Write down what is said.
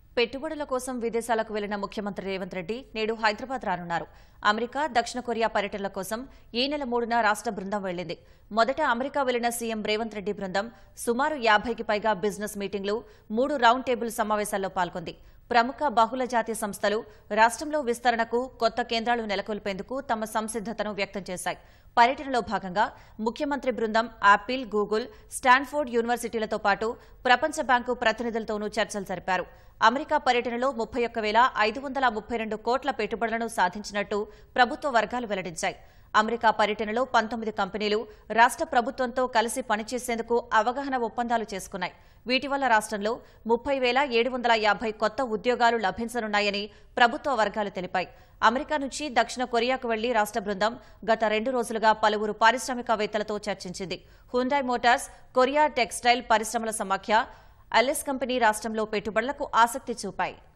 పెట్టుబడుల కోసం విదేశాలకు వెళ్లిన ముఖ్యమంత్రి రేవంత్ రెడ్డి నేడు హైదరాబాద్ రానున్నారు. అమెరికా, దక్షిణ కొరియా పర్యటనల కోసం ఈ నెల 3న రాష్ట్ర బృందం వెళ్లింది. మొదట అమెరికా వెళ్లిన సీఎం రేవంత్ రెడ్డి బృందం సుమారు 50కి పైగా బిజినెస్ మీటింగ్లు, 3 రౌండ్ టేబుల్ సమావేశాల్లో పాల్గొంది. ప్రముఖ బహుళ జాతీయ సంస్థలు రాష్ట్రంలో విస్తరణకు, కొత్త కేంద్రాలు నెలకొల్పేందుకు తమ సంసిద్దతను వ్యక్తం చేశాయి. పర్యటనలో భాగంగా ముఖ్యమంత్రి బృందం యాపిల్, గూగుల్, స్టాన్ఫోర్డ్ యూనివర్సిటీలతో పాటు ప్రపంచ బ్యాంకు ప్రతినిధులతోనూ చర్చలు జరిపారు. అమెరికా పర్యటనలో 31,532 కోట్ల పెట్టుబడులను సాధించినట్టు ప్రభుత్వ వర్గాలు వెల్లడించాయి. అమెరికా పర్యటనలో 19 కంపెనీలు రాష్ట్ర ప్రభుత్వంతో కలిసి పనిచేసేందుకు అవగాహన ఒప్పందాలు చేసుకున్నాయి. వీటి వల్ల రాష్ట్రంలో 30,750 కొత్త ఉద్యోగాలు లభించనున్నాయని ప్రభుత్వ వర్గాలు తెలిపాయి. అమెరికా నుంచి దక్షిణ కొరియాకు వెళ్లి రాష్ట్ర బృందం గత 2 రోజులుగా పలువురు పారిశ్రామికవేత్తలతో చర్చించింది. హ్యుండాయ్ మోటార్స్, కొరియా టెక్స్టైల్ పరిశ్రమల సమాఖ్య, ఎల్ఎస్ కంపెనీ రాష్ట్రంలో పెట్టుబడులకు ఆసక్తి చూపాయి.